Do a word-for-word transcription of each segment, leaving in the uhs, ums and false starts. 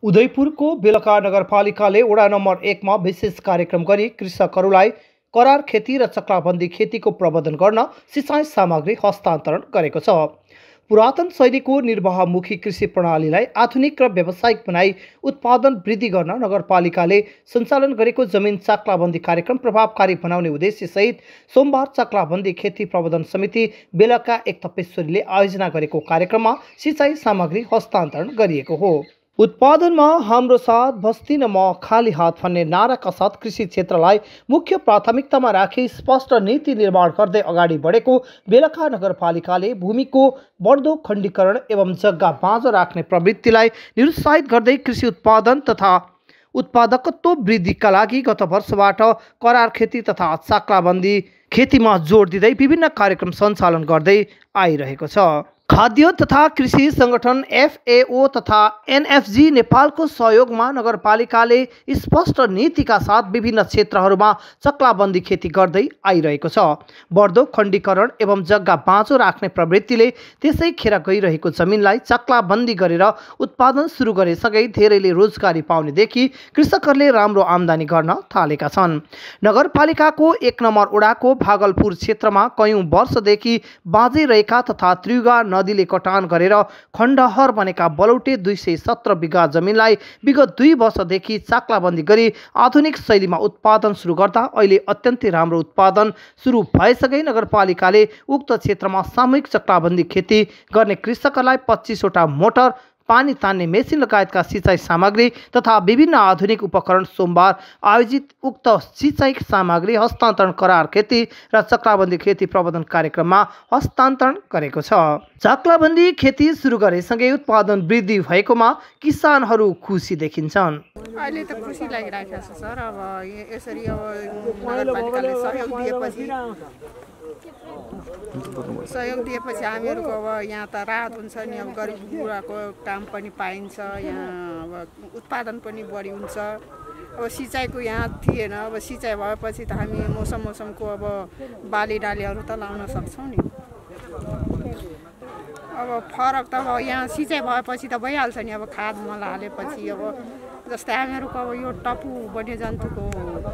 उदयपुरको बेलका नगरपालिकाले वडा नम्बर एक में विशेष कार्यक्रम गरी कृषकहरूलाई करार खेती र चक्राबन्दी खेतीको प्रबन्धन गर्न सिंचाई सामग्री हस्तान्तरण गरेको छ। पुरातन शैलीको निर्वाहमुखी कृषि प्रणालीलाई आधुनिक र व्यावसायिक बनाई उत्पादन वृद्धि गर्न नगरपालिकाले सञ्चालन गरेको जमिन चक्राबन्दी कार्यक्रम प्रभावकारी बनाउने उद्देश्यसहित सोमबार चक्राबन्दी खेती प्रबन्धन समिति बेलका एक तपेश्वरीले आयोजना गरेको कार्यक्रममा सिंचाई सामग्री हस्तान्तरण गरिएको हो। उत्पादनमा हाम्रो साथ बस्दिन म खाली हात भन्ने नाराका साथ कृषि क्षेत्रलाई मुख्य प्राथमिकतामा राखी स्पष्ट नीति निर्माण गर्दै अगाडि बढेको बेलका नगरपालिकाले भूमिको बढ्दो खण्डीकरण एवं जग्गा बाँझो राख्ने प्रवृत्तिलाई निरुत्साहित गर्दै कृषि उत्पादन तथा उत्पादकत्व वृद्धिका लागि गत वर्षबाट करार खेती तथा चक्राबन्दी खेतीमा जोड दिँदै विभिन्न कार्यक्रम सञ्चालन गर्दै आइरहेको छ। खाद्य तथा कृषि संगठन एफएओ तथा एनएफजी नेपालको सहयोगमा नगरपालिकाले स्पष्ट नीतिका साथ विभिन्न क्षेत्रहरूमा चक्राबन्दी खेती गर्दै आइरहेको छ। बढ्दो खण्डीकरण एवं जग्गा बाँझो राख्ने प्रवृत्तिले त्यसै खेर गइरहेको जमिनलाई चक्राबन्दी गरेर उत्पादन सुरु गरेसँगै धेरैले रोजगारी पाउनेदेखि कृषकहरूले राम्रो आम्दानी गर्न थालेका छन्। नगरपालिकाको एक नम्बर वडाको भागलपुर क्षेत्रमा कयौं वर्षदेखि बाँझै रहेका तथा त्रियुगा नदीले कटान गरेर खण्डहर बनेका बलौटे दुई सय सत्र बिघा जमिनलाई विगत दुई वर्षदेखि चक्राबन्दी गरी आधुनिक शैलीमा उत्पादन सुरु गर्दा अहिले अत्यन्तै राम्रो उत्पादन सुरु भएसँगै नगरपालिकाले उक्त क्षेत्रमा सामूहिक चक्राबन्दी खेती गर्ने कृषकहरूलाई पच्चीसवटा मोटर पानी तान्ने मेसिन लगायतका सिंचाई सामग्री तथा विभिन्न आधुनिक उपकरण सोमबार आयोजित उक्त सिंचाई सामग्री हस्तान्तरण करार खेती र चक्राबन्दी खेती प्रबन्धन कार्यक्रममा हस्तान्तरण गरेको छ। चक्राबन्दी खेती सुरु गरेसँगै उत्पादन वृद्धि भएकोमा किसानहरू खुसी देखिन्छन्। अहिले त खुसी लागिरहेको छ सर। अब यसरी अब नगरपालिकाले सहयोग दिएपछि सहयोग दिएपछि हामीहरूको अब यहाँ त राहत हुन्छ नि। अब गरिब बुढाको काम पनि पाइन्छ, यहाँ अब उत्पादन पनि बढी हुन्छ। अब सिँचाइको यहाँ थिएन, अब सिँचाइ भएपछि त हामी मौसम मौसमको अब बाली डालीहरू त लाउन सक्छौँ नि। अब फरक त अब यहाँ सिँचाइ भएपछि त भइहाल्छ नि। अब खाद मल हालेपछि अब जस्तै हामीहरूको अब यो टपु वन्यजन्तुको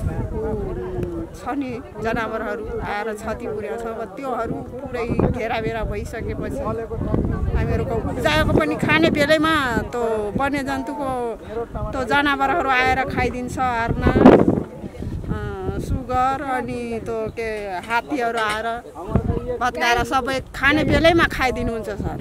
छ नि जनावरहरू आएर क्षति पुर्याउँछ। अब त्योहरू पुरै घेराबेरा भइसकेपछि हामीहरूको उब्जाएको पनि खाने बेलैमा त्यो वन्यजन्तुको त्यो जनावरहरू आएर खाइदिन्छ। अर्ना सुगर अनि त्यो के हात्तीहरू आएर भत्काएर सबै खाने बेलैमा खाइदिनुहुन्छ सर।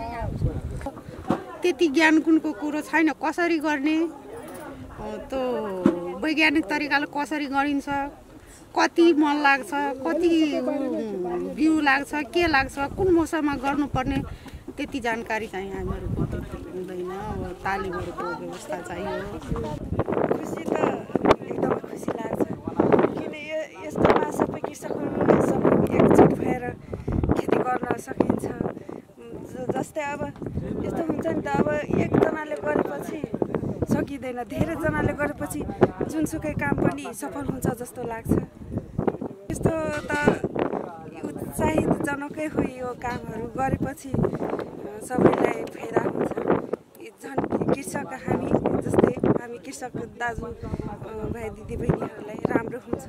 त्यति ज्ञान गुणको कुरो छैन। कसरी गर्ने त्यो वैज्ञानिक तरिकाले कसरी गरिन्छ, कति मल लाग्छ, कति बिउ लाग्छ, के लाग्छ, कुन मौसममा गर्नुपर्ने त्यति जानकारी चाहिँ हामीहरूको त्यति हुँदैन। अब तालिमहरूको व्यवस्था चाहियो। खुसी त एकदमै खुसी लाग्छ। किन यस्तोमा सबै कृषकहरूले सबै एकजुट भएर खेती गर्न सकिन्छ। जस्तै अब यस्तो हुन्छ नि त, अब एकजनाले गरेपछि सकिँदैन, धेरैजनाले गरेपछि जुनसुकै काम पनि सफल हुन्छ जस्तो लाग्छ। यस्तो त उत्साहितजनकै हो। यो कामहरू गरेपछि सबैलाई फाइदा हुन्छ। झन् कृषक हामी जस्तै हामी कृषक दाजु भाइ दिदी बहिनीहरूलाई राम्रो हुन्छ।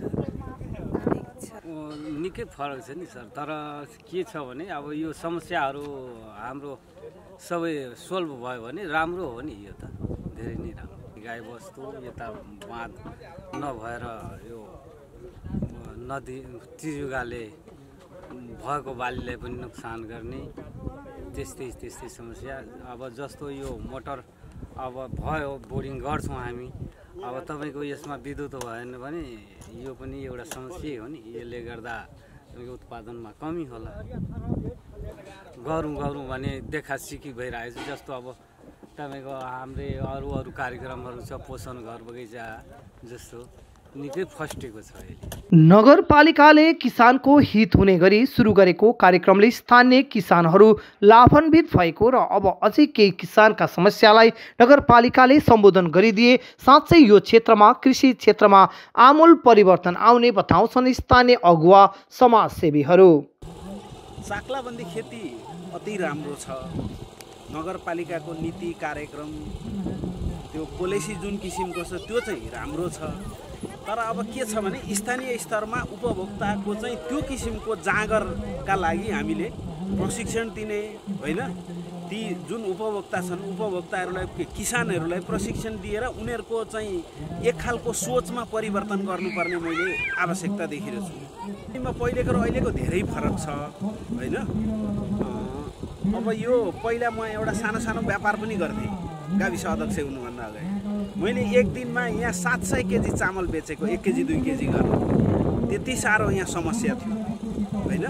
निकै फरक छ नि सर। तर के छ भने अब यो समस्याहरू हाम्रो सबै सोल्भ भयो भने राम्रो हो नि। यो त धेरै नै राम्रो। गाई बस्तु यता बाँध नभएर यो नदी त्रियुगाले भएको बालीलाई पनि नोक्सान गर्ने त्यस्तै त्यस्तै समस्या। अब जस्तो यो मोटर अब भयो बोर्डिङ गर्छौँ हामी। अब तपाईँको यसमा विद्युत भएन भने यो पनि एउटा समस्या हो नि। यसले गर्दा उत्पादनमा कमी होला। गरौँ गरौँ भने देखा सिकी भइरहेको छ। जस्तो अब तपाईँको हाम्रै अरू अरू कार्यक्रमहरू छ, पोषण घर बगैँचा जस्तो निकै फस्टेको छ। नगरपालिकाले किसानको हित हुने गरी सुरु गरेको कार्यक्रमले स्थानीय किसानहरू लाभान्वित भएको र अब अझै केही किसानका समस्यालाई नगरपालिकाले सम्बोधन गरिदिए साँच्चै यो क्षेत्रमा कृषि क्षेत्रमा आमूल परिवर्तन आउने बताउँछन् स्थानीय अगुवा समाजसेवीहरू। चक्राबन्दी खेती अति राम्रो छ। नगरपालिकाको नीति कार्यक्रम त्यो पोलिसी जुन किसिमको छ त्यो चाहिँ राम्रो छ। तर अब के छ भने स्थानीय स्तरमा उपभोक्ताको चाहिँ त्यो किसिमको जाँगरका लागि हामीले प्रशिक्षण दिने होइन, ती जुन उपभोक्ता छन् उपभोक्ताहरूलाई किसानहरूलाई प्रशिक्षण दिएर उनीहरूको चाहिँ एक खालको सोचमा परिवर्तन गर्नुपर्ने मैले आवश्यकता देखिरहेको छु। पहिलेको र अहिलेको धेरै फरक छ होइन। अब यो पहिला म एउटा सानो सानो व्यापार पनि गर्थेँ गाविस अध्यक्ष हुनुभन्दा अगाडि। मैले एक दिनमा यहाँ सात सय केजी चामल बेचेको, एक केजी दुई केजी गरेर, त्यति साह्रो यहाँ समस्या थियो होइन।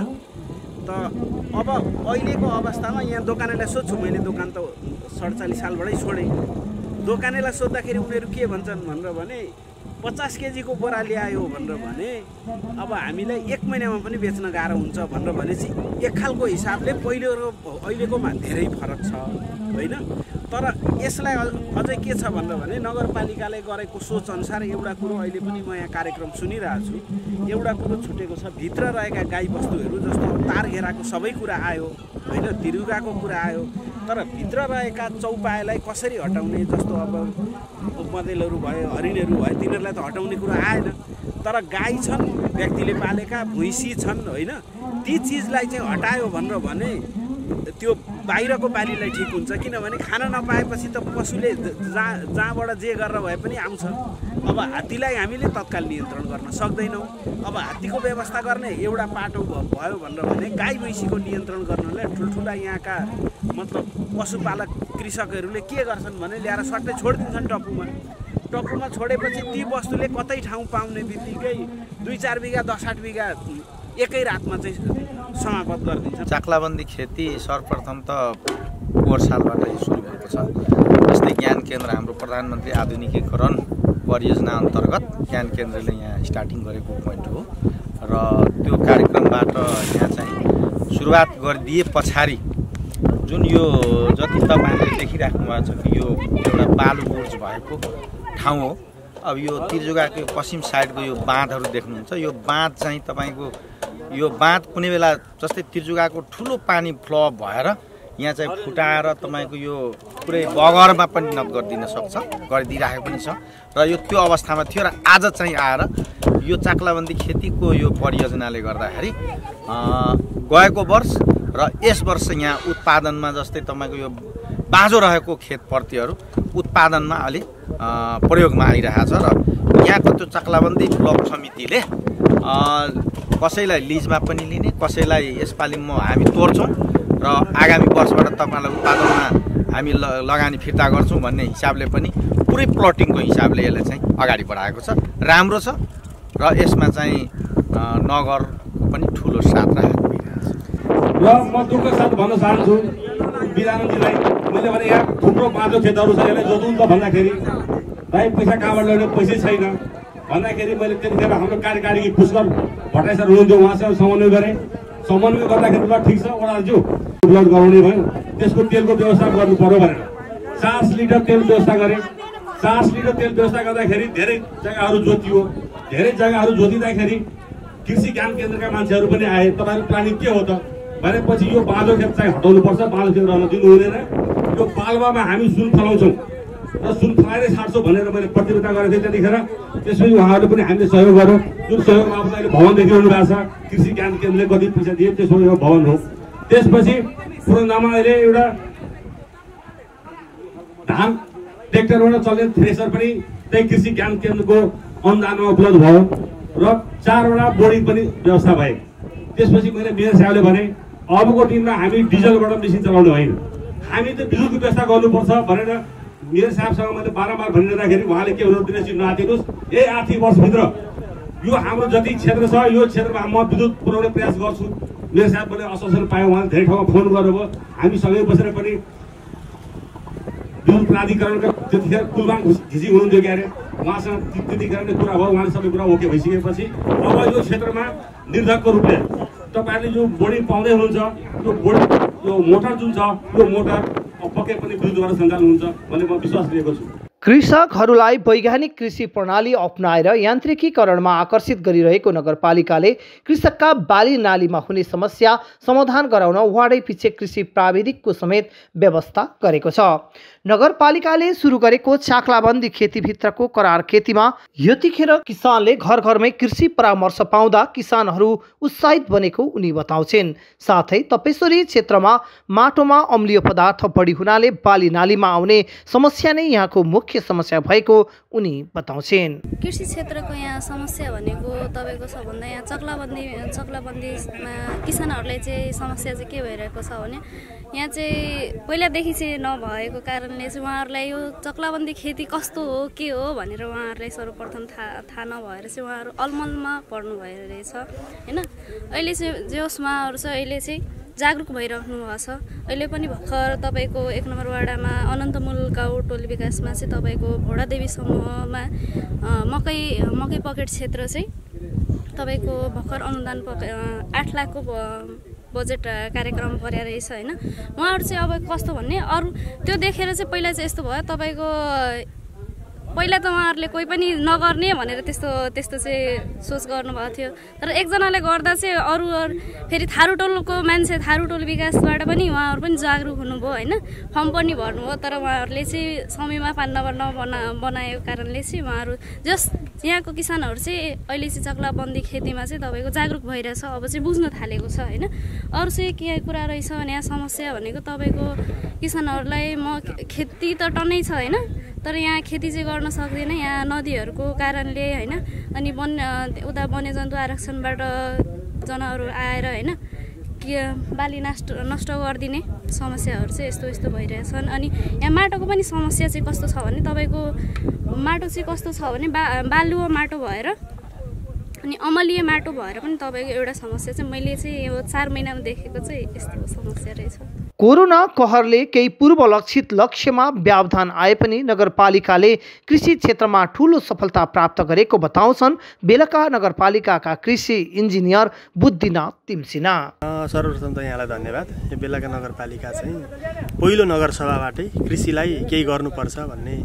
त अब अहिलेको अवस्थामा यहाँ दोकानेलाई सोध्छु, मैले दोकान त सडचालिस सालबाटै छोडेँ। दोकानेलाई सोद्धाखेरि उनीहरू के भन्छन् भनेर भने पचास केजीको बोरा ल्यायो भनेर भने अब हामीलाई एक महिनामा पनि बेच्न गाह्रो हुन्छ भनेर भनेपछि एक खालको हिसाबले पहिलो र अहिलेकोमा धेरै फरक छ होइन। तर यसलाई अझै के छ भनेर भने नगरपालिकाले गरेको सोच अनुसार एउटा कुरो अहिले पनि म यहाँ कार्यक्रम सुनिरहेको छु, एउटा कुरो छुटेको छ। भित्र रहेका गाई बस्तुहरू जस्तो तार घेराको सबै कुरा आयो होइन, तिरुगाको कुरा आयो, तर भित्र रहेका चौपायालाई कसरी हटाउने, जस्तो अब मदेलहरू भयो हरिणहरू भयो तिनीहरूलाई त हटाउने कुरा आएन। तर गाई छन् व्यक्तिले पालेका, भुइँसी छन् होइन, ती चिजलाई चाहिँ हटायो भनेर भने त्यो बाहिरको बालीलाई ठिक हुन्छ। किनभने खान नपाएपछि त पशुले जहाँ जहाँबाट जे गरेर भए पनि आउँछ। अब हात्तीलाई हामीले तत्काल नियन्त्रण गर्न सक्दैनौँ। अब हात्तीको व्यवस्था गर्ने एउटा पाटो भयो भनेर भने गाई भैँसीको नियन्त्रण गर्नलाई ठुल्ठुला यहाँका मतलब पशुपालक कृषकहरूले के गर्छन् भने ल्याएर सट्टै छोडिदिन्छन् टप्पूमा। टप्पूमा छोडेपछि ती वस्तुले कतै ठाउँ पाउने बित्तिकै दुई चार बिघा दस आठ बिघा एकै रातमा चाहिँ समाप्त गरिदिन्छ। चाक्लाबन्दी खेती सर्वप्रथम त पोहोर सालबाटै सुरु भएको छ। जस्तै ज्ञान केन्द्र हाम्रो प्रधानमन्त्री आधुनिकीकरण परियोजना अन्तर्गत ज्ञान केन्द्रले यहाँ स्टार्टिङ गरेको पोइन्ट हो र त्यो कार्यक्रमबाट यहाँ चाहिँ सुरुवात गरिदिए पछाडि जुन यो जति तपाईँले देखिराख्नु भएको छ कि यो एउटा बालु बुर्ज भएको ठाउँ हो। अब यो तिरजुगाको यो पश्चिम साइडको यो बाँधहरू देख्नुहुन्छ, यो बाँध चाहिँ तपाईँको यो बाँध कुनै बेला जस्तै तिरजुगाको ठुलो पानी फ्लो भएर यहाँ चाहिँ फुटाएर तपाईँको यो पुरै बगरमा पनि नत गरिदिन सक्छ, गरिदिइराखेको पनि छ र यो त्यो अवस्थामा थियो र आज चाहिँ आएर यो चाक्लाबन्दी खेतीको यो परियोजनाले गर्दाखेरि गएको वर्ष र यस वर्ष यहाँ उत्पादनमा जस्तै तपाईँको यो बाँझो रहेको खेतप्रतिहरू उत्पादनमा अलि प्रयोगमा आइरहेको छ र यहाँको त्यो चाक्लाबन्दी ब्लक समितिले कसैलाई लिजमा पनि लिने, कसैलाई यसपालि म हामी तोड्छौँ र आगामी वर्षबाट तपाईँलाई उत्पादनमा हामी लगानी फिर्ता गर्छौँ भन्ने हिसाबले पनि पुरै प्लटिङको हिसाबले यसलाई चाहिँ अगाडि बढाएको छ। राम्रो छ र यसमा चाहिँ नगरको पनि ठुलो साथ राखेको छ। र म दुःख साथ भन्न चाहन्छु बिरामीजीलाई, मैले भने यहाँ थुप्रो बाँझो खेतहरू छ, यसलाई जोतौँ त भन्दाखेरि भाइ पैसा कहाँबाट ल्याउने, पैसै छैन भन्दाखेरि मैले त्यतिखेर हाम्रो कार्यकारी पुष्कर भट्टराई सर हुनुहुन्थ्यो, उहाँसँग समन्वय गरेँ। समन्वय गर्दाखेरि ल ठिक छ ओडालज्यू ब्लड गराउने भयो, त्यसको तेलको व्यवस्था गर्नु पर्यो भनेर चार लिटर तेल व्यवस्था गरेँ। चार लिटर तेल व्यवस्था गर्दाखेरि धेरै जग्गाहरू जोतियो। धेरै जग्गाहरू जोतिँदाखेरि कृषि ज्ञान केन्द्रका मान्छेहरू पनि आए, तपाईँहरूको प्लानिङ के हो त भनेपछि यो बाँझो खेत चाहिँ हटाउनुपर्छ, बाँझो खेत रहन दिनु हुँदैन। यो पाल्पामा हामी सुन फलाउँछौँ र सुन फलाएरै छाड्छौँ भनेर मैले प्रतिबद्धता गरेको थिएँ त्यतिखेर। त्यसपछि उहाँहरूले पनि हामीले सहयोग गर्यो। जुन सहयोगमा अब अहिले भवन देखिरहनु भएको छ, कृषि ज्ञान केन्द्रले कति पैसा दिए त्यसको यो भवन हो। त्यसपछि पूर्णमा अहिले एउटा धान ट्र्याक्टरबाट चल्ने थ्रेसर पनि त्यही कृषि ज्ञान केन्द्रको अनुदानमा उपलब्ध भयो र चारवटा बोर्डिङ पनि व्यवस्था भए। त्यसपछि मैले मेयर साहबले भने अबको दिनमा हामी डिजलबाट मेसिन चलाउने होइन, हामी त विद्युतको व्यवस्था गर्नुपर्छ भनेर मेयर साहबसँग मैले बारम्बार भनिरहँदाखेरि उहाँले के अनुरोध दिनेछ, नआतिनुहोस्, यही आर्थिक वर्षभित्र यो हाम्रो जति क्षेत्र छ यो क्षेत्रमा म विद्युत पुर्याउने प्रयास गर्छु। मेयर साहब मैले आश्वासन पाएँ, उहाँले धेरै ठाउँमा फोन गर्नुभयो, हामी सँगै बसेर पनि विद्युत प्राधिकरणका त्यतिखेर कुलबाङ घिसी हुनुहुन्थ्यो क्यारे, उहाँसँग त्यतिखेर नै कुरा भयो, उहाँले सबै कुरा ओके भइसकेपछि अब यो क्षेत्रमा निर्धक्क रूपले तपाईँहरूले जो बोर्डिङ पाउँदै हुनुहुन्छ, यो बोर्डिङ यो मोटर जुन छ यो मोटर पक्कै पनि विद्युतबाट सञ्चालन हुन्छ भन्ने म विश्वास लिएको छु। कृषकहरूलाई वैज्ञानिक कृषि प्रणाली अपनाएर यान्त्रिकीकरणमा आकर्षित गरिरहेको नगरपालिकाले कृषकका बाली नालीमा हुने समस्या समाधान गराउन वार्डै पछि कृषि प्राविधिकको समेत व्यवस्था गरेको छ। नगरपालिकाले सुरु गरेको चाक्लाबन्दी खेतीभित्रको करार खेतीमा यतिखेर किसानले घर घरमै कृषि परामर्श पाउँदा किसानहरू उत्साहित बनेको उनी बताउँछिन्। साथै तपेश्वरी क्षेत्रमा माटोमा अम्लीय पदार्थ बढी हुनाले बाली नालीमा आउने समस्या नै यहाँको मुख्य समस्या भएको उनी बताउँछिन्। कृषि क्षेत्रको यहाँ समस्या भनेको तपाईँको सबभन्दा यहाँ चक्लाबन्दी चक्लाबन्दीमा किसानहरूलाई चाहिँ समस्या चाहिँ के भइरहेको छ भने यहाँ चाहिँ पहिलादेखि चाहिँ नभएको कारणले चाहिँ उहाँहरूलाई यो चक्लाबन्दी खेती कस्तो हो के हो भनेर उहाँहरूलाई सर्वप्रथम थाहा थाहा नभएर चाहिँ उहाँहरू अलमलमा पर्नु भइरहेछ होइन। अहिले चाहिँ जे होस् उहाँहरू चाहिँ अहिले चाहिँ जागरुक भइराख्नु भएको छ। अहिले पनि भर्खर तपाईँको एक नम्बर वाडामा अनन्तमूल गाउँ टोली विकासमा चाहिँ तपाईँको भोडादेवी समूहमा मकै मकै पकेट क्षेत्र चाहिँ तपाईँको भर्खर अनुदान पके आठ लाखको बजेट कार्यक्रम गरे रहेछ होइन। उहाँहरू चाहिँ अब कस्तो भन्ने अरू त्यो देखेर चाहिँ पहिला चाहिँ यस्तो भयो तपाईँको पहिला त उहाँहरूले कोही पनि नगर्ने भनेर त्यस्तो त्यस्तो चाहिँ सोच गर्नुभएको थियो। तर एकजनाले गर्दा चाहिँ अरू फेरि थारूटोलको मान्छे थारूटोल विकासबाट पनि उहाँहरू पनि जागरुक हुनुभयो होइन। फर्म पनि भर्नुभयो तर उहाँहरूले चाहिँ समयमा पान नभर्न बना बनाएको कारणले चाहिँ उहाँहरू जस यहाँको किसानहरू चाहिँ अहिले चाहिँ चक्लाबन्दी खेतीमा चाहिँ तपाईँको जागरुक भइरहेछ। अब चाहिँ बुझ्न थालेको छ होइन। अरू चाहिँ के कुरा रहेछ भने यहाँ समस्या भनेको तपाईँको किसानहरूलाई म खेती त टन्नै छ होइन तर यहाँ खेती चाहिँ गर्न सक्दैन यहाँ नदीहरूको कारणले होइन। अनि वन उता वन्यजन्तु आरक्षणबाट जनावरहरू आएर होइन के बाली नष्ट नष्ट गरिदिने समस्याहरू चाहिँ यस्तो यस्तो भइरहेछन्। अनि यहाँ माटोको पनि समस्या चाहिँ कस्तो छ भने तपाईँको माटो चाहिँ कस्तो छ भने बा बालुवा माटो भएर अनि अमलीय माटो भएर पनि तपाईँको एउटा समस्या चाहिँ मैले चाहिँ यो चार महिनामा देखेको चाहिँ यस्तो समस्या रहेछ। कोरोना कहरले केही पूर्व लक्षित लक्ष्यमा व्यवधान आए पनि नगरपालिकाले कृषि क्षेत्रमा ठूलो सफलता प्राप्त गरेको बताउँछन् बेलका नगरपालिकाका कृषि इन्जिनियर बुद्धिनाथ तिमसिना। सर्वप्रथम त यहाँलाई धन्यवाद। यो बेलका नगरपालिका चाहिँ पहिलो नगरसभाबाटै कृषिलाई केही गर्नुपर्छ भन्ने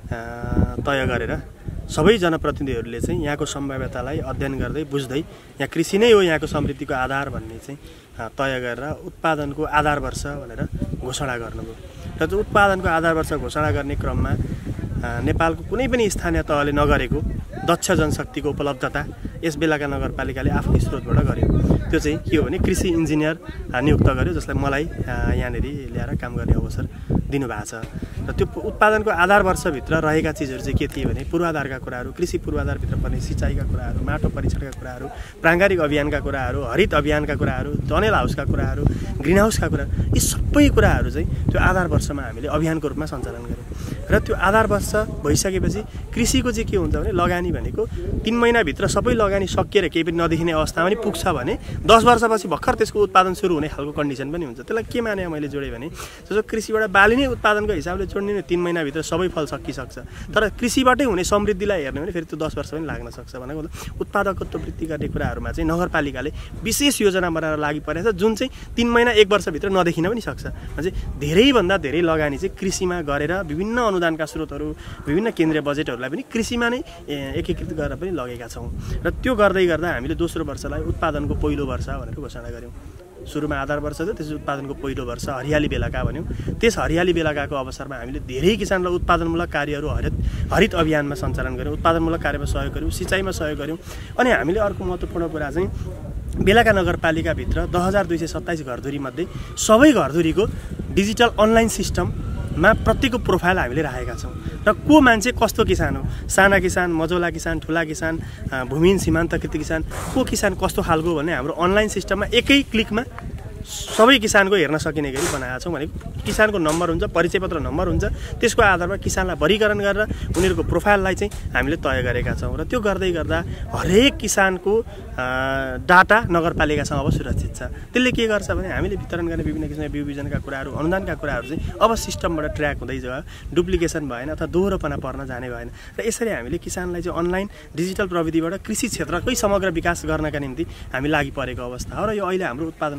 तय गरेर सबै जनप्रतिनिधिहरूले चाहिँ यहाँको सम्भाव्यतालाई अध्ययन गर्दै बुझ्दै यहाँ कृषि नै हो यहाँको समृद्धिको आधार भन्ने चाहिँ तय गरेर उत्पादनको आधार वर्ष भनेर घोषणा गर्नुभयो। र त्यो उत्पादनको आधार वर्ष घोषणा गर्ने क्रममा नेपालको कुनै पनि स्थानीय तहले नगरेको दक्ष जनशक्तिको उपलब्धता यस बेलाका नगरपालिकाले आफ्नै स्रोतबाट गर्यो। त्यो चाहिँ के हो भने कृषि इन्जिनियर नियुक्त गर्यो जसलाई मलाई यहाँनिर ल्याएर काम गर्ने अवसर दिनुभएको छ। र त्यो उत्पादनको आधार वर्षभित्र रहेका चिजहरू चाहिँ के थिए भने पूर्वाधारका कुराहरू कृषि पूर्वाधारभित्र पर्ने सिँचाइका कुराहरू माटो परीक्षणका कुराहरू प्राङ्गारिक अभियानका कुराहरू हरित अभियानका कुराहरू टनेल हाउसका कुराहरू ग्रिन हाउसका कुराहरू यी सबै कुराहरू चाहिँ त्यो आधार वर्षमा हामीले अभियानको रूपमा सञ्चालन गऱ्यौँ। र त्यो आधार वर्ष भइसकेपछि कृषिको चाहिँ के हुन्छ भने लगानी भनेको तिन महिनाभित्र सबै लगानी सकिएर केही पनि नदेखिने अवस्था पनि पुग्छ भने दस वर्षपछि भर्खर त्यसको उत्पादन सुरु हुने खालको कन्डिसन पनि हुन्छ। त्यसलाई के माने मैले जोडेँ भने जस्तो कृषिबाट बाली नै उत्पादनको हिसाबले जोड्ने नै तिन महिनाभित्र सबै फल सकिसक्छ तर कृषिबाटै हुने समृद्धिलाई हेर्ने भने फेरि त्यो दस वर्ष पनि लाग्न सक्छ भनेको उत्पादकत्व वृद्धि गर्ने कुराहरूमा चाहिँ नगरपालिकाले विशेष योजना बनाएर लागि परेको छ जुन चाहिँ तिन महिना एक वर्षभित्र नदेखिन पनि सक्छ। चाहिँ धेरैभन्दा धेरै लगानी चाहिँ कृषिमा गरेर विभिन्न अनुदानका स्रोतहरू विभिन्न केन्द्रीय बजेटहरूलाई पनि कृषिमा नै एकीकृत गरेर पनि लगेका छौँ। र त्यो गर्दै गर्दा हामीले दोस्रो वर्षलाई उत्पादनको पहिलो वर्ष भनेर घोषणा गऱ्यौँ। सुरुमा आधार वर्ष थियो त्यसपछि उत्पादनको पहिलो वर्ष हरियाली बेलाका भन्यौँ। त्यस हरियाली बेलाकाको अवसरमा हामीले धेरै किसानलाई उत्पादनमूलक कार्यहरू हरित हरित अभियानमा सञ्चालन गऱ्यौँ उत्पादनमूलक कार्यमा सहयोग गऱ्यौँ सिँचाइमा सहयोग गऱ्यौँ। अनि हामीले अर्को महत्त्वपूर्ण कुरा चाहिँ बेलाका नगरपालिकाभित्र दस हजार दुई सय सत्ताइस घरधुरीमध्ये सबै घरधुरीको डिजिटल अनलाइन सिस्टममा प्रत्येकको प्रोफाइल हामीले राखेका छौँ। र को मान्छे कस्तो किसान हो साना किसान मझौला किसान ठुला किसान भूमिहीन सीमान्तकृत किसान को किसान कस्तो खालको भन्ने हाम्रो अनलाइन सिस्टममा एकै क्लिकमा सबै किसानको हेर्न सकिने गरी बनाएका छौँ। भनेको किसानको नम्बर हुन्छ परिचय पत्र नम्बर हुन्छ त्यसको आधारमा किसानलाई वर्गीकरण गरेर उनीहरूको प्रोफाइललाई चाहिँ हामीले तय गरेका छौँ। र त्यो गर्दै गर्दा हरेक किसानको डाटा नगरपालिकासँग अब सुरक्षित छ। त्यसले के गर्छ भने हामीले वितरण गर्ने विभिन्न किसिमका बिउ बिजनका कुराहरू अनुदानका कुराहरू चाहिँ अब सिस्टमबाट ट्र्याक हुँदै गयो डुप्लिकेसन भएन अथवा दोहोरोपना पर्न जाने भएन। र यसरी हामीले किसानलाई चाहिँ अनलाइन डिजिटल प्रविधिबाट कृषि क्षेत्रकै समग्र विकास गर्नका निम्ति हामी लागि परेको अवस्था हो। र यो अहिले हाम्रो उत्पादनको दोस्रो वर्ष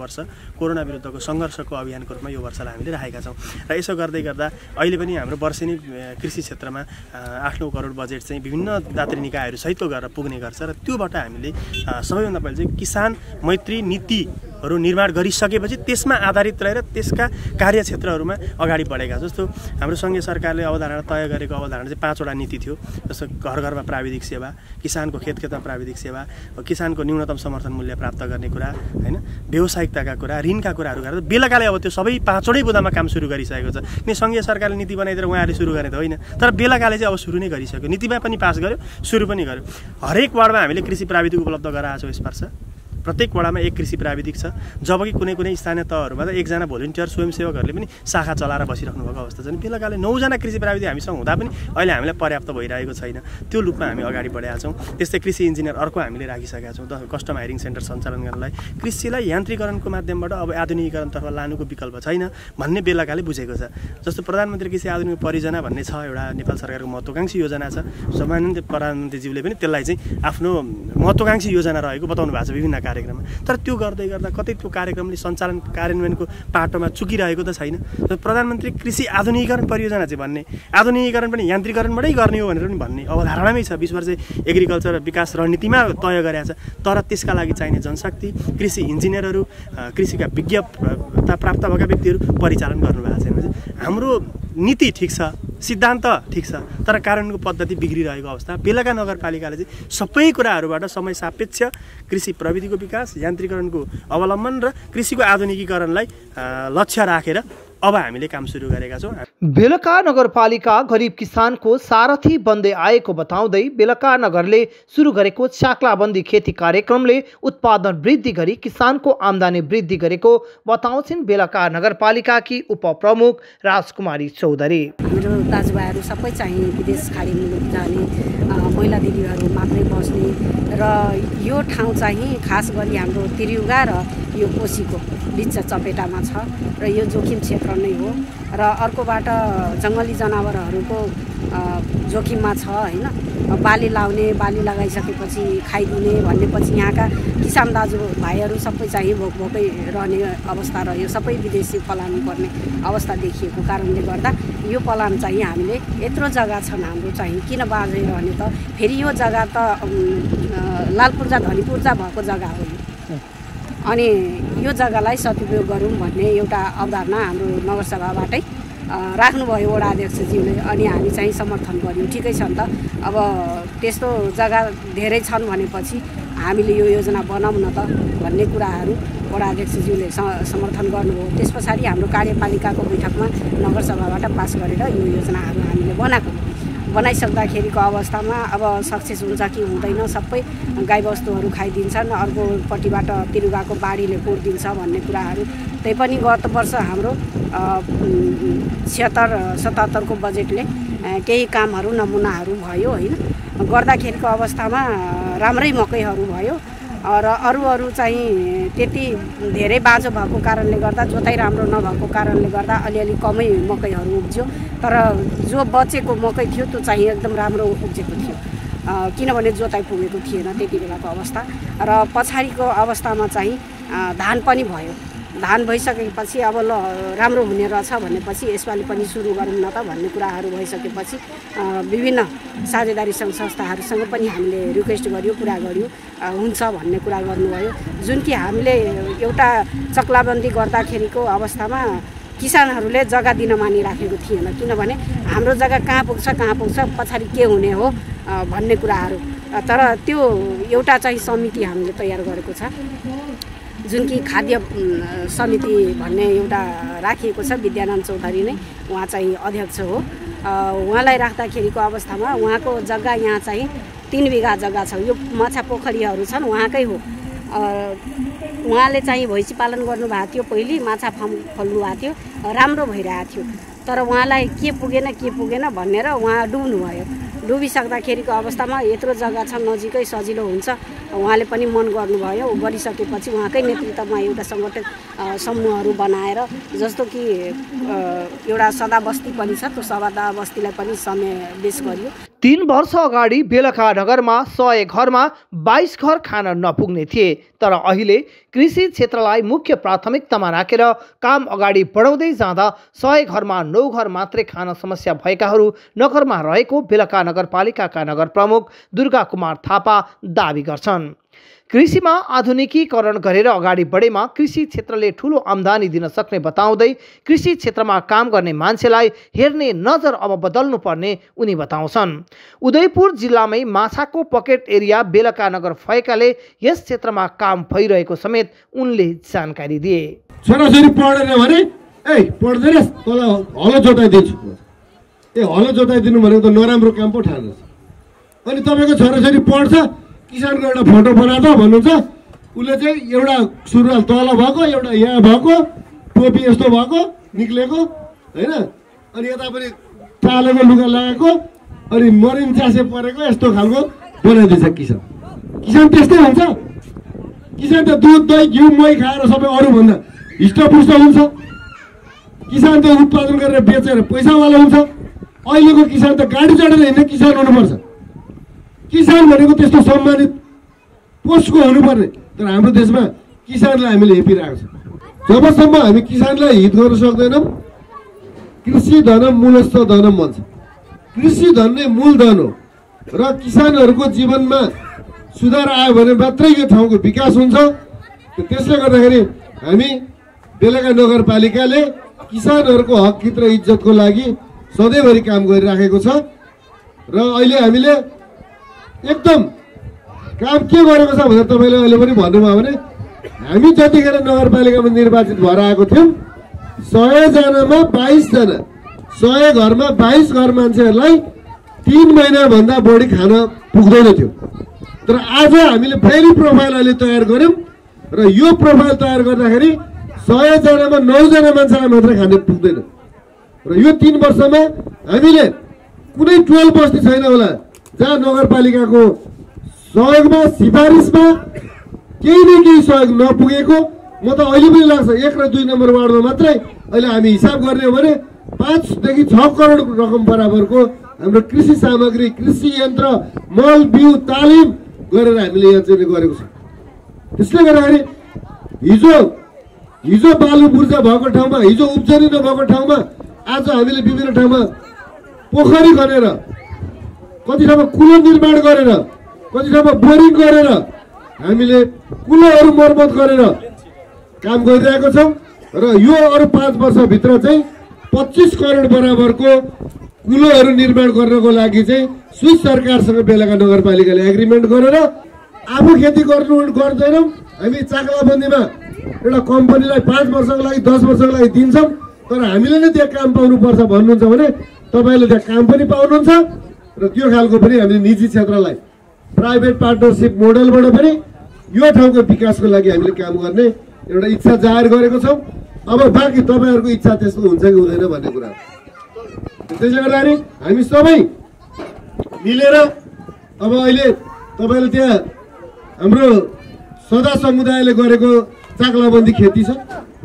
वर्ष कोरोना विरुद्धको सङ्घर्षको अभियानको रूपमा यो वर्षलाई हामीले राखेका छौँ। र यसो गर्दै गर्दा अहिले पनि हाम्रो वर्षेनी कृषि क्षेत्रमा आठ नौ करोड बजेट चाहिँ विभिन्न दात्री निकायहरू सहितको गरेर पुग्ने गर्छ र त्योबाट हामीले सबैभन्दा पहिले चाहिँ किसान मैत्री नीतिहरू निर्माण गरिसकेपछि त्यसमा आधारित रहेर त्यसका कार्यक्षेत्रहरूमा अगाडि बढेका। जस्तो हाम्रो सङ्घीय सरकारले अवधारणा तय गरेको अवधारणा चाहिँ पाँचवटा नीति थियो। जस्तो घर घरमा प्राविधिक सेवा, किसानको खेत खेतमा प्राविधिक सेवा, किसानको न्यूनतम समर्थन मूल्य प्राप्त गर्ने कुरा, होइन, व्यावसायिकताका कुरा, ऋणका कुराहरू गरेर बेलुकाले अब त्यो सबै पाँचवटै बुँदामा काम सुरु गरिसकेको छ। नि सङ्घीय सरकारले नीति बनाइदिएर उहाँहरूले सुरु गर्ने त होइन, तर बेलुकाले चाहिँ अब सुरु नै गरिसक्यो। नीतिमा पनि पास गर्यो, सुरु पनि गर्यो। हरेक वार्डमा हामीले कृषि प्राविधिक उपलब्ध गराएको छौँ। यसवर्ष प्रत्येक वडामा एक कृषि प्राविधिक छ, जबकि कुनै कुनै स्थानीय तहहरूमा त एकजना भोलिन्टियर स्वयंसेवकहरूले पनि शाखा चलाएर बसिराख्नु भएको अवस्था छ। बेलुकाले नौजना कृषि प्राविधिक हामीसँग हुँदा पनि अहिले हामीलाई पर्याप्त भइरहेको छैन। त्यो रूपमा हामी अगाडि बढेका छौँ। त्यस्तै कृषि इन्जिनियर अर्को हामीले राखिसकेका छौँ कस्टम हायरिङ सेन्टर सञ्चालन गर्नलाई। कृषिलाई यान्त्रिकरणको माध्यमबाट अब आधुनिकीकरणतर्फ लानुको विकल्प छैन भन्ने बेलुकाले बुझेको छ। जस्तो प्रधानमन्त्री कृषि आधुनिक परियोजना भन्ने छ, एउटा नेपाल सरकारको महत्त्वकांक्षी योजना छ। सम्माननीय प्रधानमन्त्रीज्यूले पनि त्यसलाई चाहिँ आफ्नो महत्त्वकांक्षी योजना रहेको बताउनु भएको छ विभिन्न कार्यक्रममा। तर त्यो गर्दै गर्दा कतै त्यो कार्यक्रमले सञ्चालन कार्यान्वयनको पाटोमा चुकिरहेको त छैन। प्रधानमन्त्री कृषि आधुनिकीकरण परियोजना चाहिँ भन्ने आधुनिकीकरण पनि यान्त्रिकरणबाटै गर्ने हो भनेर पनि भन्ने अवधारणामै छ। बिस वर्ष एग्रिकल्चर विकास रणनीतिमा तय गरेका छ। तर त्यसका लागि चाहिने जनशक्ति, कृषि इन्जिनियरहरू, कृषिका विज्ञता प्राप्त भएका व्यक्तिहरू परिचालन गर्नुभएको छैन। हाम्रो नीति ठिक छ, सिद्धान्त ठिक छ, तर कार्यान्वयनको पद्धति बिग्रिरहेको अवस्था। बेलुका नगरपालिकाले चाहिँ सबै कुराहरूबाट समय सापेक्ष कृषि प्रविधिको विकास, यान्त्रिकरणको अवलम्बन र कृषिको आधुनिकीकरणलाई लक्ष्य राखेर अब हामीले काम सुरु गरेका छौँ। बेलुका नगरपालिका गरिब किसानको सारथी बन्दै आएको बताउँदै बेलुका नगरले सुरु गरेको चाक्लाबन्दी खेती कार्यक्रमले उत्पादन वृद्धि गरी किसानको आम्दानी वृद्धि गरेको बताउँछिन् बेलुका नगरपालिकाकी उपप्रमुख राजकुमारी चौधरी। हाम्रो दाजुभाइहरू सबै चाहिँ विदेश खाडी मुलुक जाने, महिला दिदीहरू मात्रै बस्ने र यो ठाउँ चाहिँ खास गरी हाम्रो त्रियुगा र यो कोसीको बिच चपेटामा छ र यो जोखिम क्षेत्र नै हो। र अर्कोबाट जङ्गली जनावरहरूको जोखिममा छ, होइन। बाली लाउने, बाली लगाइसकेपछि खाइदिने भनेपछि यहाँका किसान दाजुभाइहरू सबै चाहिँ भोक भोकै रहने अवस्था रह्यो। सबै विदेशी पलाउनु पर्ने अवस्था देखिएको कारणले गर्दा यो पलान चाहिँ हामीले यत्रो जग्गा छन् हाम्रो चाहिँ किन बाँझै रहने त। फेरि यो जग्गा त लालपूर्जा धनीपूर्जा भएको जग्गा हो। अनि यो जग्गालाई सदुपयोग गरौँ भन्ने एउटा अवधारणा हाम्रो नगरसभाबाटै राख्नुभयो वडा अध्यक्षज्यूले। अनि हामी चाहिँ समर्थन गऱ्यौँ। ठिकै छ नि त, अब त्यस्तो जग्गा धेरै छन् भनेपछि हामीले यो योजना बनाऊँ न त भन्ने कुराहरू वडा अध्यक्षज्यूले समर्थन गर्नुभयो। त्यस पछाडि हाम्रो कार्यपालिकाको बैठकमा नगरसभाबाट पास गरेर यो योजनाहरू हामीले बनाएको। बनाइसक्दाखेरिको अवस्थामा अब सक्सेस हुन्छ कि हुँदैन, सबै गाईबस्तुहरू खाइदिन्छन्, अर्कोपट्टिबाट तिरुगाको बाढीले कोरिदिन्छ भन्ने कुराहरू। त्यही पनि गत वर्ष हाम्रो छिहत्तर सतहत्तरको बजेटले केही कामहरू नमुनाहरू भयो, होइन। गर्दाखेरिको अवस्थामा राम्रै मकैहरू भयो र अरू अरू चाहिँ त्यति धेरै बाँझो भएको कारणले गर्दा, जोताइ राम्रो नभएको कारणले गर्दा अलिअलि कमै मकैहरू उब्ज्यो। तर जो बचेको मकै थियो त्यो चाहिँ एकदम राम्रो उब्जेको थियो, किनभने जोताइ पुगेको थिएन त्यति बेलाको अवस्था। र पछाडिको अवस्थामा चाहिँ धान पनि भयो। धान भइसकेपछि अब ल राम्रो हुने रहेछ भनेपछि यसपालि पनि सुरु गरौँ न त भन्ने कुराहरू भइसकेपछि विभिन्न साझेदारी सङ्घ संस्थाहरूसँग पनि हामीले रिक्वेस्ट गर्यो, कुरा गर्यो, हुन्छ भन्ने कुरा गर्नुभयो। जुन कि हामीले एउटा चक्लाबन्दी गर्दाखेरिको अवस्थामा किसानहरूले जग्गा दिन मानिराखेको थिएन, किनभने हाम्रो जग्गा कहाँ पुग्छ कहाँ पुग्छ पछाडि के हुने हो भन्ने कुराहरू। तर त्यो एउटा चाहिँ समिति हामीले तयार गरेको छ, जुन कि खाद्य समिति भन्ने एउटा राखिएको छ। विद्यानन्द चौधरी नै उहाँ चाहिँ अध्यक्ष हो। उहाँलाई राख्दाखेरिको अवस्थामा उहाँको जग्गा यहाँ चाहिँ तिन बिघा जग्गा छ। यो माछा पोखरीहरू छन् उहाँकै हो। उहाँले चाहिँ भैँसी पालन गर्नुभएको थियो, पहिले माछा फार्म खोल्नु भएको थियो, राम्रो भइरहेको थियो। तर उहाँलाई के पुगेन के पुगेन भनेर उहाँ डुब्नुभयो। डुबिसक्दाखेरिको अवस्थामा यत्रो जग्गा छ, नजिकै सजिलो हुन्छ उहाँले पनि मन गर्नुभयो। गरिसकेपछि उहाँकै नेतृत्वमा एउटा सङ्गठन समूहहरू बनाएर जस्तो कि एउटा सदा बस्ती पनि छ, त्यो सदा बस्तीलाई पनि समावेश गरियो। तीन वर्ष अगाडि बेलखा नगरमा सय घरमा बाइस घर खान नपुग्ने थिए, तर अहिले कृषि क्षेत्रलाई मुख्य प्राथमिकतामा राखेर काम अगाडि बढाउँदै जाँदा सय घरमा नौ घर मात्रै खान समस्या भएकाहरू नगरमा रहेको बेलखा नगरपालिकाका नगर प्रमुख दुर्गा कुमार थापा दावी गर्छन्। कृषिमा आधुनिकीकरण गरेर अगाडि बढेमा कृषि क्षेत्रले ठूलो आम्दानी दिन सक्ने बताउँदै कृषि क्षेत्रमा काम गर्ने मान्छेलाई हेर्ने नजर अब बदल्नुपर्ने उनी बताउँछन्। उदयपुर जिल्लामै माछाको पकेट एरिया बेलका नगर भएकाले यस क्षेत्रमा काम भइरहेको समेत उनले जानकारी दिए। छोराछोरी पढेन भने ए पढ्दैनस् तँलाई हलो जोताइदिन्छु, ए हलो जोताइदिनु भनेको त नराम्रो काम पो ठान्छ। अनि तपाईँको छोराछोरी पढ्छ, किसानको एउटा फोटो बनाएर भन्नुहुन्छ, उसले चाहिँ एउटा सुरुवाल तल भएको, एउटा यहाँ भएको, टोपी यस्तो भएको निक्लेको होइन, अनि यतापट्टि टालेको लुगा लगाएको, अनि मरिन चासे परेको यस्तो खालको बनाइदिन्छ किसान। किसान त्यस्तै हुन्छ। किसान त दुध दही घिउ मही खाएर सबै अरूभन्दा हिष्टपुष्ट हुन्छ। किसान त उत्पादन गरेर बेचेर पैसावाला हुन्छ। अहिलेको किसान त गाडी चढेर हिँड्ने किसान हुनुपर्छ। किसान भनेको त्यस्तो सम्मानित पोस्टको हुनुपर्ने, तर हाम्रो देशमा किसानलाई हामीले हेपिरहेको छ। जबसम्म हामी किसानलाई हित गर्न सक्दैनौँ, कृषि धनम मूलस्थ धनम भन्छ। कृषि धन नै मूल धन हो र किसानहरूको जीवनमा सुधार आयो भने मात्रै यो ठाउँको विकास हुन्छ। त्यसले गर्दाखेरि हामी बेलका नगरपालिकाले किसानहरूको हक हित र इज्जतको लागि सधैँभरि काम गरिराखेको छ र अहिले हामीले एकदम काम के गरेको छ भनेर तपाईँले अहिले पनि भन्नुभयो भने हामी जतिखेर नगरपालिकामा निर्वाचित भएर आएको थियौँ सयजनामा बाइसजना सय घरमा बाइस घर मान्छेहरूलाई तिन महिनाभन्दा बढी खान पुग्दैन थियो। तर आज हामीले फेरि प्रोफाइल अहिले तयार गऱ्यौँ र यो प्रोफाइल तयार गर्दाखेरि सयजनामा नौजना मान्छेलाई मात्रै खान पुग्दैन र यो तिन वर्षमा हामीले कुनै टोल बस्ती छैन होला जहाँ नगरपालिकाको सहयोगमा सिफारिसमा केही न केही सहयोग नपुगेको। म त अहिले पनि लाग्छ एक र दुई नम्बर वार्डमा मात्रै अहिले हामी हिसाब गर्ने हो भने पाँचदेखि छ करोड रकम बराबरको हाम्रो कृषि सामग्री, कृषि यन्त्र, मल बिउ तालिम गरेर हामीले यहाँ चाहिँ गरेको छ। त्यसले गर्दाखेरि हिजो हिजो बालु बुर्जा भएको ठाउँमा, हिजो उब्जनी नभएको ठाउँमा आज हामीले विभिन्न ठाउँमा पोखरी खनेर, कति ठाउँमा कुलो निर्माण गरेर, कति ठाउँमा बोरिङ गरेर हामीले कुलोहरू मर्मत गरेर काम गरिरहेको छौँ र यो अरू पाँच वर्षभित्र चाहिँ पच्चिस करोड बराबरको कुलोहरू निर्माण गर्नको लागि चाहिँ स्विस सरकारसँग बेलका नगरपालिकाले एग्रिमेन्ट गरेर आफू खेती गर्नु गर्दैनौँ। हामी चाक्लाबन्दीमा एउटा कम्पनीलाई पाँच वर्षको लागि दस वर्षको लागि दिन्छौँ, तर हामीले नै त्यहाँ काम पाउनुपर्छ भन्नुहुन्छ भने तपाईँले त्यहाँ काम पनि पाउनुहुन्छ र त्यो खालको पनि हामीले निजी क्षेत्रलाई प्राइभेट पार्टनरसिप मोडलबाट पनि यो ठाउँको विकासको लागि हामीले काम गर्ने एउटा इच्छा जाहेर गरेको छौँ। अब बाँकी तपाईँहरूको इच्छा त्यस्तो हुन्छ कि हुँदैन भन्ने कुरा। त्यसले गर्दाखेरि हामी सबै मिलेर अब अहिले तपाईँले त्यहाँ हाम्रो सदा समुदायले गरेको चाक्लाबन्दी खेती छ,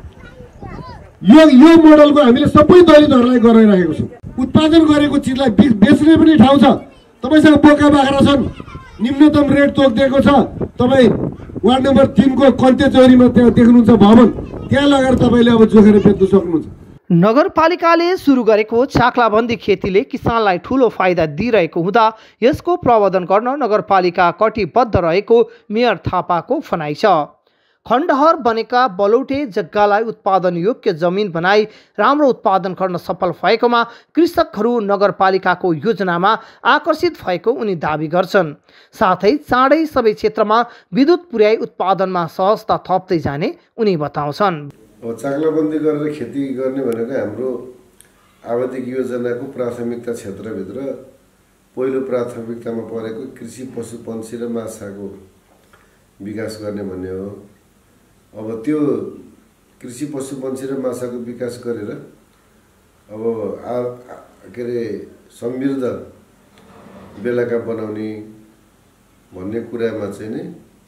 यो यो मोडलको हामीले सबै दलितहरूलाई गराइराखेको छौँ। उत्पादन गरेको चिजलाई बेच्ने पनि ठाउँ छ। तपाईँसँग बोका बाख्रा छन्, निम्नतम रेट तोकिदिएको छ। तपाईँ वार्ड नम्बर तिनको कन्तेचौरीमा त्यहाँ देख्नुहुन्छ भवन, त्यहाँ लगेर तपाईँले अब जोखेर बेच्न सक्नुहुन्छ। नगरपालिकाले सुरु गरेको चाक्लाबन्दी खेतीले किसानलाई ठूलो फाइदा दिइरहेको हुँदा यसको प्रबन्धन गर्न नगरपालिका कटिबद्ध रहेको मेयर थापाको भनाइ छ। खण्डहर बनेका बलौटे जग्गालाई उत्पादन योग्य जमिन बनाई राम्रो उत्पादन गर्न सफल भएकोमा कृषकहरू नगरपालिकाको योजनामा आकर्षित भएको उनी दावी गर्छन्। साथै चाँडै सबै क्षेत्रमा विद्युत पुर्याई उत्पादनमा सहजता थप्दै जाने उनी बताउँछन्। अब चाक्लाबन्दी गरेर खेती गर्ने भनेको हाम्रो आवधिक योजनाको प्राथमिकता क्षेत्रभित्र पहिलो प्राथमिकतामा परेको कृषि पशुपन्छी र माछाको विकास गर्ने भन्ने हो। अब त्यो कृषि पशुपन्छी र माछाको विकास गरेर अब आ के अरे समृद्ध बेलका बनाउने भन्ने कुरामा चाहिँ नै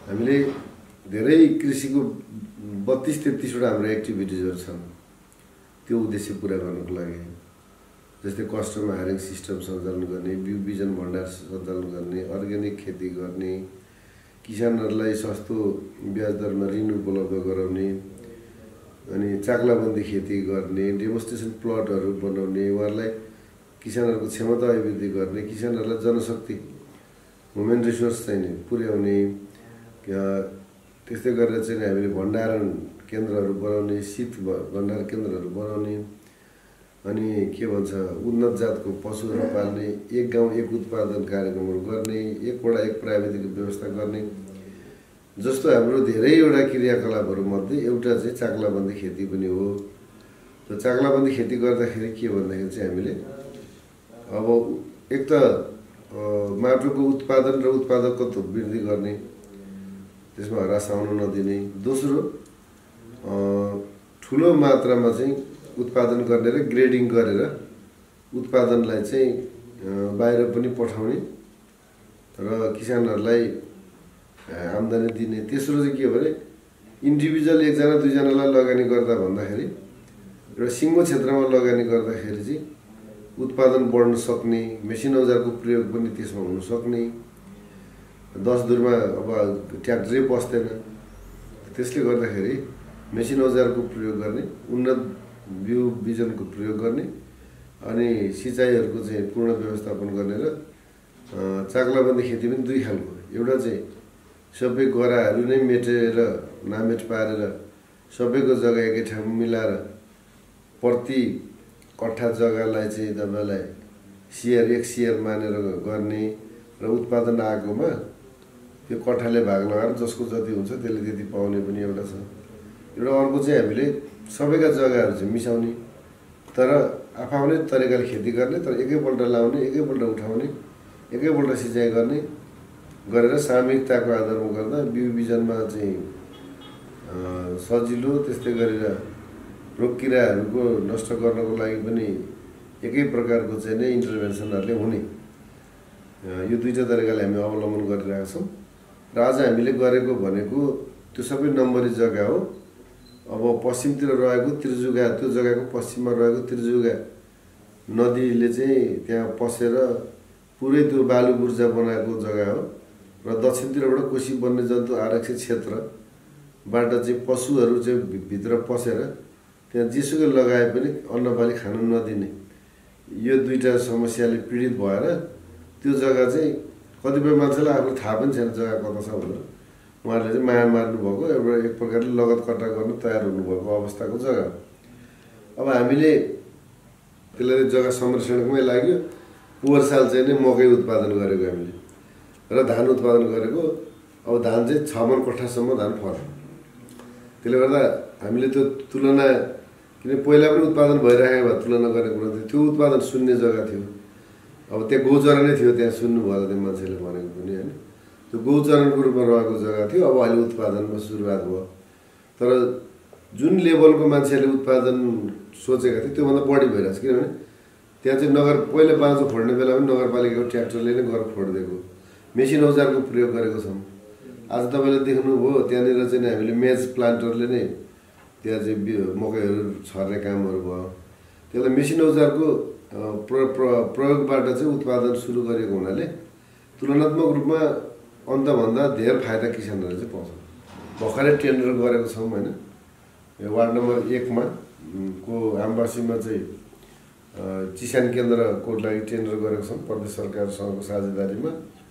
हामीले धेरै कृषिको बत्तिस तेत्तिसवटा हाम्रो एक्टिभिटिजहरू छन् त्यो उद्देश्य पुरा गर्नको लागि। जस्तै कस्टमर हायरिङ सिस्टम सञ्चालन गर्ने, बिउ बिजन भण्डार सञ्चालन गर्ने, अर्ग्यानिक खेती गर्ने, किसानहरूलाई सस्तो ब्याज दरमा ऋण उपलब्ध गराउने, अनि चाक्लाबन्दी खेती गर्ने, डेमोन्स्ट्रेसन प्लटहरू बनाउने, उहाँहरूलाई किसानहरूको क्षमता अभिवृद्धि गर्ने, किसानहरूलाई जनशक्ति ह्युमन रिसोर्स चाहिँ पुर्याउने, त्यस्तै गरेर चाहिँ हामीले भण्डारण केन्द्रहरू बनाउने, शीत भण्डार केन्द्रहरू बनाउने, अनि के भन्छ उन्नत जातको पशुहरू पाल्ने, एक गाउँ एक उत्पादन कार्यक्रमहरू गर्ने, एकवटा एक प्राविधिक व्यवस्था गर्ने, जस्तो हाम्रो धेरैवटा क्रियाकलापहरूमध्ये एउटा चाहिँ चाक्लाबन्दी खेती पनि हो। र चाक्लाबन्दी खेती गर्दाखेरि के भन्दाखेरि चाहिँ हामीले अब एक त माटोको उत्पादन र उत्पादकत्व वृद्धि गर्ने, त्यसमा ह्रास आउन नदिने, दोस्रो ठुलो मात्रामा चाहिँ उत्पादन गर्ने र ग्रेडिङ गरेर उत्पादनलाई चाहिँ बाहिर पनि पठाउने र किसानहरूलाई आम्दानी दिने। तेस्रो चाहिँ के भने इन्डिभिजुअल एकजना दुईजनालाई लगानी गर्दा भन्दाखेरि एउटा सिङ्गो क्षेत्रमा लगानी गर्दाखेरि चाहिँ उत्पादन बढ्न सक्ने, मेसिन औजारको प्रयोग पनि त्यसमा हुन सक्ने, दस दूरमा अब ट्र्याक्टरै पस्दैन, त्यसले गर्दाखेरि मेसिन औजारको प्रयोग गर्ने, उन्नत बिउ बिजनको प्रयोग गर्ने, अनि सिँचाइहरूको चाहिँ पूर्ण व्यवस्थापन गर्ने र चाक्लाबन्दी खेती पनि दुई खालको। एउटा चाहिँ सबै गराहरू नै मेटेर नामेट पारेर सबैको जग्गा एकै ठाउँमा मिलाएर प्रति कट्ठा जग्गालाई चाहिँ तपाईँलाई सेयर एक सेयर मानेर गर्ने र उत्पादन आएकोमा त्यो कट्ठाले भाग लगाएर जसको जति हुन्छ त्यसले त्यति पाउने पनि एउटा छ। एउटा अर्को चाहिँ हामीले सबैका जग्गाहरू चाहिँ मिसाउने तर आफ्नै तरिकाले खेती गर्ने, तर एकैपल्ट लाउने, एकैपल्ट उठाउने, एकैपल्ट सिँचाइ गर्ने गरेर सामूहिकताको आधारमा गर्दा बिउ बिजनमा चाहिँ सजिलो, त्यस्तै गरेर रोग किराहरूको नष्ट गर्नको लागि पनि एकै प्रकारको चाहिँ नै इन्टरभेन्सनहरूले हुने, यो दुईवटा तरिकाले हामी अवलम्बन गरिरहेका छौँ। र आज हामीले गरेको भनेको त्यो सबै नम्बरी जग्गा हो। अब पश्चिमतिर रहेको त्रिजुगा, त्यो जग्गाको पश्चिममा रहेको त्रिजुगा नदीले चाहिँ त्यहाँ पसेर पुरै त्यो बालु बुर्जा बनाएको जग्गा हो। र दक्षिणतिरबाट कोशी वन्यजन्तु आरक्षित क्षेत्रबाट चाहिँ पशुहरू चाहिँ भित्र पसेर त्यहाँ जेसुकै लगाए पनि अन्नबाली खान नदिने, यो दुईवटा समस्याले पीडित भएर त्यो जग्गा चाहिँ कतिपय मान्छेलाई आफूलाई थाहा पनि छैन जग्गा कता छ भनेर उहाँहरूले चाहिँ माया मार्नुभएको, एउटा एक प्रकारले लगत कट्टा गर्न तयार हुनुभएको अवस्थाको जग्गा। अब हामीले त्यसलाई जग्गा संरक्षणमै लाग्यो। पोहोर साल चाहिँ नै मकै उत्पादन गरेको हामीले र धान उत्पादन गरेको। अब धान चाहिँ छ मन कट्ठासम्म धान फल्यो। त्यसले गर्दा हामीले त्यो तुलना, किन पहिला पनि उत्पादन भइरहेको भए तुलना गरेको कुरा थियो, त्यो उत्पादन शून्य जग्गा थियो। अब त्यहाँ गौचरा नै थियो, त्यहाँ सुन्नु भयो त्यो मान्छेले भनेको पनि होइन, त्यो गौचरणको रूपमा रहेको जग्गा थियो। अब अहिले उत्पादनमा सुरुवात भयो, तर जुन लेभलको मान्छेले उत्पादन सोचेका थिए त्योभन्दा बढी भइरहेछ। किनभने त्यहाँ चाहिँ नगर पहिला बाँझो फोड्ने बेला पनि नगरपालिकाको ट्र्याक्टरले नै गरेर फोडिदिएको, मेसिन औजारको प्रयोग गरेको छौँ। आज तपाईँले देख्नुभयो त्यहाँनिर चाहिँ हामीले मेज प्लान्टरले नै त्यहाँ चाहिँ मकैहरू छर्ने कामहरू भयो। त्यसलाई मेसिन औजारको प्र प्रयोगबाट चाहिँ उत्पादन सुरु गरेको हुनाले तुलनात्मक रूपमा अन्तभन्दा धेरै फाइदा किसानहरूले चाहिँ पाउँछ। भर्खरै टेन्डर गरेको छौँ होइन, यो वार्ड नम्बर एकमा को आमबासीमा चाहिँ चिसान केन्द्रको लागि टेन्डर गरेको छौँ प्रदेश सरकारसँगको साझेदारीमा।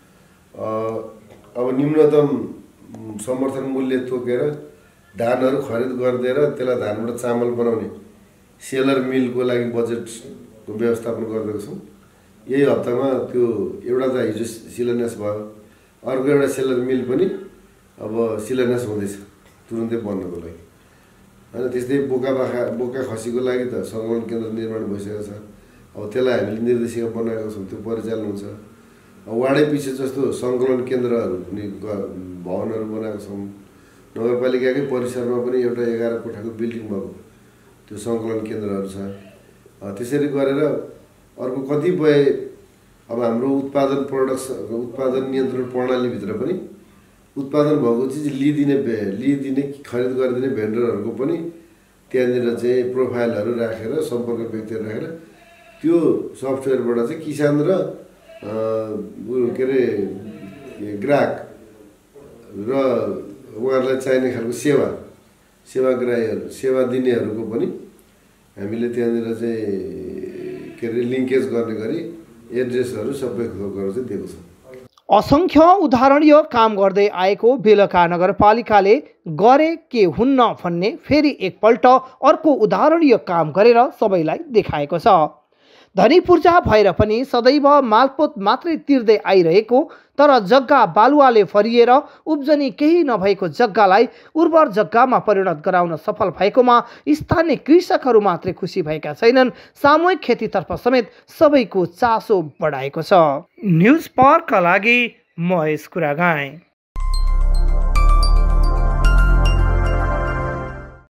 अब न्यूनतम समर्थन मूल्य तोकेर धानहरू खरिद गरिदिएर त्यसलाई धानबाट चामल बनाउने सेलर मिलको लागि बजेटको व्यवस्थापन गरिदिएको छौँ। यही हप्तामा त्यो एउटा त हिजो शिलान्यास भयो, अर्को एउटा सेलर मिल पनि अब शिलान्यास हुँदैछ तुरुन्तै बन्नको लागि होइन। त्यस्तै बोका बाखा बोका खसीको लागि त सङ्कलन केन्द्र निर्माण भइसकेको छ। अब त्यसलाई हामीले निर्देशिका बनाएको छौँ, त्यो परिचालन हुन्छ। वार्डै पछि जस्तो सङ्कलन केन्द्रहरू पनि भवनहरू बनाएको छौँ। नगरपालिकाकै परिसरमा पनि एउटा एघार कोठाको बिल्डिङ भएको त्यो सङ्कलन केन्द्रहरू छ। त्यसरी गरेर अर्को कतिपय अब हाम्रो उत्पादन प्रोडक्सन उत्पादन नियन्त्रण प्रणालीभित्र पनि उत्पादन भएको चिज लिइदिने लिइदिने खरिद गरिदिने भेन्डरहरूको पनि त्यहाँनिर चाहिँ प्रोफाइलहरू राखेर सम्पर्क व्यक्तिहरू राखेर त्यो सफ्टवेयरबाट चाहिँ किसान र के अरे ग्राहक र उहाँहरूलाई चाहिने खालको सेवा सेवाग्राहीहरू सेवा दिनेहरूको पनि हामीले त्यहाँनिर चाहिँ के अरे लिङ्केज गर्ने गरी एड्रेसहरू सबै थोकहरू चाहिँ दिएको छ। असंख्य उदाहरण यो काम गर्दै आएको बेलका नगरपालिकाले गरे के हुन्न भन्ने फेरि एकपल्ट अर्को उदाहरण यो काम गरेर सबैलाई देखाएको छ। धनी पूर्जा भएर पनि सदैव मालपोत मात्रै तिर्दै आइरहेको तर जग्गा बालुवाले भरिएर उब्जनी केही नभएको जग्गालाई उर्वर जग्गामा परिणत गराउन सफल भएकोमा स्थानीय कृषकहरू मात्रै खुसी भएका छैनन्, सामूहिक खेतीतर्फ समेत सबैको चासो बढाएको छ। न्युज पार्कका लागि महेश कुरागाई।